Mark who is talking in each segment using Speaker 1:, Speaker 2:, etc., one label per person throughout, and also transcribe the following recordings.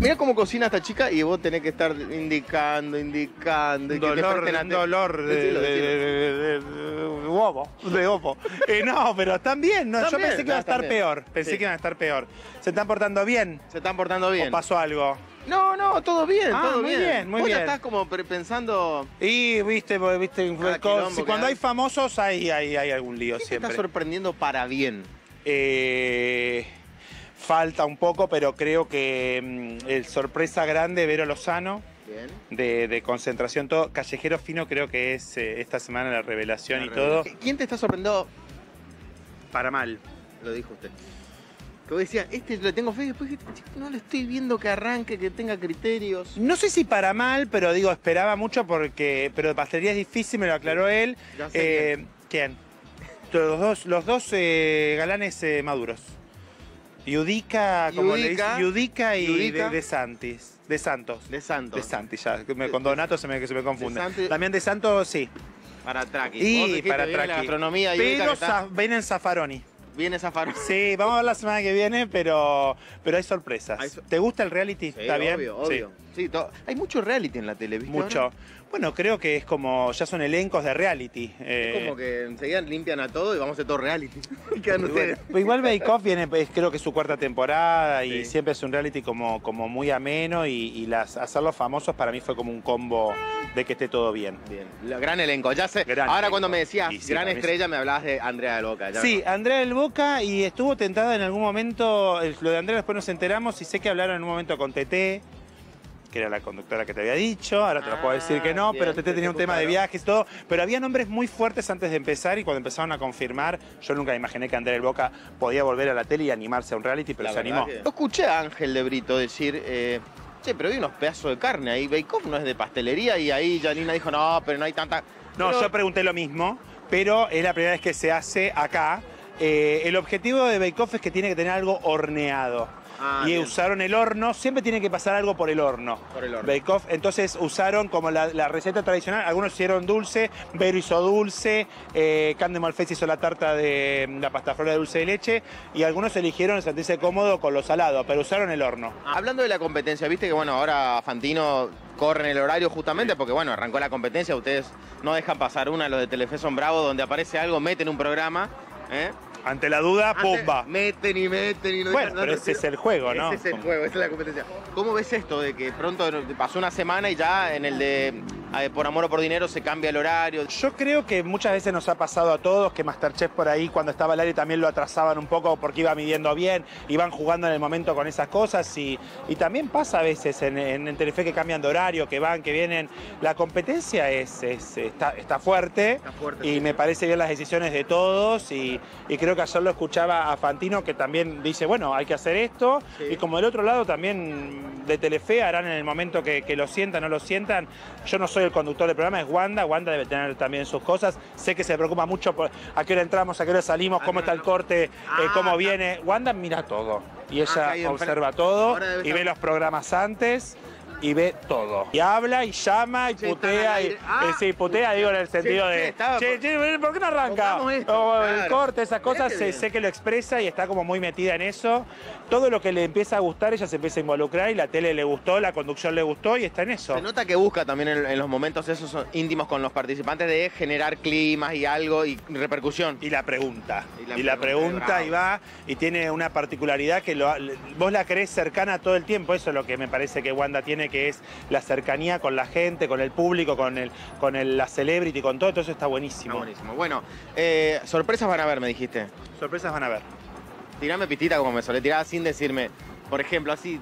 Speaker 1: Mirá cómo cocina esta chica y vos tenés que estar indicando. Y
Speaker 2: dolor de ovo. No, pero están bien. No, yo pensé que iba a estar peor. Pensé que iban a estar peor. ¿Se están portando bien?
Speaker 1: ¿Se están portando bien?
Speaker 2: ¿O pasó algo?
Speaker 1: No, todo bien, todo
Speaker 2: muy bien.
Speaker 1: Vos ya estás como pensando...
Speaker 2: Y viste, cuando hay famosos hay algún lío siempre.
Speaker 1: ¿Qué te está sorprendiendo para bien?
Speaker 2: Falta un poco, pero creo que el sorpresa grande, Vero Lozano. Bien. De concentración, todo. Callejero Fino creo que es esta semana la revelación y todo.
Speaker 1: ¿Quién te está sorprendiendo?
Speaker 2: Para mal.
Speaker 1: Lo dijo usted. Que vos decías, le tengo fe y después no le estoy viendo que arranque, que tenga criterios.
Speaker 2: No sé si para mal, pero digo, esperaba mucho pero de pastelería es difícil, me lo aclaró él.
Speaker 1: Ya sé
Speaker 2: ¿Quién? Los dos galanes maduros. Yudica, como le dice, Yudica y De Santis. De Santos.
Speaker 1: De Santos.
Speaker 2: De Santis, ya. Con Donato se me confunde. También De Santos, sí.
Speaker 1: Para Traqui.
Speaker 2: Y para Traqui.
Speaker 1: La gastronomía
Speaker 2: pero ven en Zaffaroni.
Speaker 1: Viene Zaffaroni.
Speaker 2: Sí, vamos a ver la semana que viene, pero hay sorpresas. ¿Te gusta el reality?
Speaker 1: Sí,
Speaker 2: ¿Está bien?
Speaker 1: Obvio. Sí, hay mucho reality en la tele, ¿viste?
Speaker 2: Mucho. Ahora? Bueno, creo que es como, ya son elencos de reality.
Speaker 1: Es como que enseguida limpian a todo y vamos a hacer todo reality. Quedan ustedes.
Speaker 2: Igual Bake Off viene, creo que es su cuarta temporada y siempre es un reality como muy ameno y hacerlos famosos para mí fue como un combo de que esté todo bien.
Speaker 1: Bien, gran elenco. Ya sé, ahora cuando me decías gran estrella me hablabas de Andrea del Boca.
Speaker 2: Sí, Andrea del Boca, y estuvo tentada en algún momento, lo de Andrea después nos enteramos y sé que hablaron en un momento con Teté, que era la conductora que te había dicho, ahora te lo puedo decir que no, bien, pero Teté tenía un tema de viajes y todo, pero había nombres muy fuertes antes de empezar y cuando empezaron a confirmar, yo nunca imaginé que Andrea del Boca podía volver a la tele y animarse a un reality, pero se animó.
Speaker 1: Yo escuché a Ángel de Brito decir, che, pero hay unos pedazos de carne ahí, Bake Off no es de pastelería, y ahí Janina dijo, no, pero no hay tanta...
Speaker 2: No, yo pregunté lo mismo, pero es la primera vez que se hace acá. El objetivo de Bake Off es que tiene que tener algo horneado. Y usaron el horno, siempre tiene que pasar algo por el horno. Bake Off, entonces usaron como la receta tradicional, algunos hicieron dulce, Vero hizo dulce, Cande Malfez hizo la tarta de la pastafrola de dulce de leche, y algunos eligieron sentirse cómodo con lo salado, pero usaron el horno.
Speaker 1: Hablando de la competencia, viste que bueno, ahora Fantino corre en el horario justamente porque bueno, arrancó la competencia, ustedes no dejan pasar una, los de Telefe son bravos, donde aparece algo, meten un programa,
Speaker 2: Ante la duda, ¡pumba!
Speaker 1: Meten y no
Speaker 2: bueno, pero ese es el juego, ¿no?
Speaker 1: Ese es el juego, esa es la competencia. ¿Cómo ves esto de que pronto pasó una semana y ya en el de Por Amor o Por Dinero se cambia el horario?
Speaker 2: Yo creo que muchas veces nos ha pasado a todos que Masterchef por ahí cuando estaba al aire también lo atrasaban un poco porque iba midiendo bien, iban jugando en el momento con esas cosas y también pasa a veces en Telefe que cambian de horario, que van, que vienen. La competencia está fuerte y me parece bien las decisiones de todos y creo que ayer lo escuchaba a Fantino que también dice, bueno, hay que hacer esto y como del otro lado también de Telefe harán en el momento que lo sientan o no lo sientan. Yo no soy el conductor del programa, es Wanda debe tener también sus cosas, sé que se preocupa mucho por a qué hora entramos, a qué hora salimos, cómo está el corte, cómo viene. Wanda mira todo y ella observa todo y ve los programas antes y ve todo. Y habla y llama y putea. Sí, putea, digo, en el sentido de... Che, ¿por qué no arranca? El corte, esas cosas, sé que lo expresa y está como muy metida en eso. Todo lo que le empieza a gustar, ella se empieza a involucrar y la tele le gustó, la conducción le gustó y está en eso.
Speaker 1: Se nota que busca también en los momentos esos íntimos con los participantes de generar climas y algo y repercusión.
Speaker 2: Y la pregunta. Y va y tiene una particularidad que vos la crees cercana todo el tiempo. Eso es lo que me parece que Wanda tiene, que es la cercanía con la gente, con el público, con la celebrity, con todo eso está buenísimo.
Speaker 1: Está buenísimo. Bueno, sorpresas van a ver, me dijiste.
Speaker 2: Sorpresas van a ver.
Speaker 1: Tirame pistita como me solé tirar sin decirme, por ejemplo, así,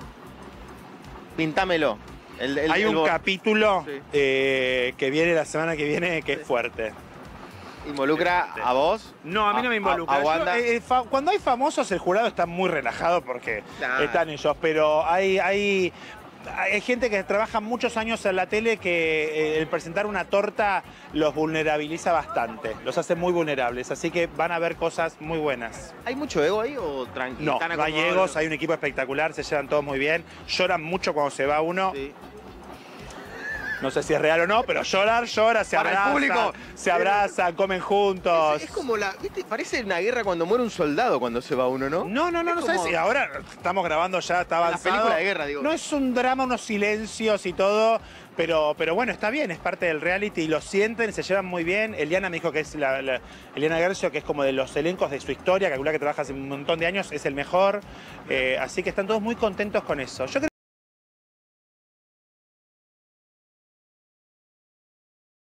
Speaker 1: pintámelo.
Speaker 2: Hay un capítulo que viene la semana que viene que es fuerte.
Speaker 1: ¿Involucra a vos?
Speaker 2: No, a mí no me involucra. Cuando hay famosos el jurado está muy relajado porque están ellos, pero hay gente que trabaja muchos años en la tele que el presentar una torta los vulnerabiliza bastante, los hace muy vulnerables, así que van a ver cosas muy buenas.
Speaker 1: ¿Hay mucho ego ahí o tranquilo?
Speaker 2: No, hay egos, hay un equipo espectacular, se llevan todos muy bien, lloran mucho cuando se va uno. Sí. No sé si es real o no, pero llora,
Speaker 1: Para el público.
Speaker 2: se abrazan, comen juntos.
Speaker 1: Es como ¿viste? Parece una guerra cuando muere un soldado cuando se va uno, ¿no?
Speaker 2: No sabes si ahora estamos grabando ya, está avanzado.
Speaker 1: La película de guerra, digo.
Speaker 2: No es un drama, unos silencios y todo, pero bueno, está bien, es parte del reality y lo sienten, se llevan muy bien. Eliana me dijo que es Eliana Gercio, que es como de los elencos de su historia, calcula que trabaja hace un montón de años, es el mejor. Así que están todos muy contentos con eso.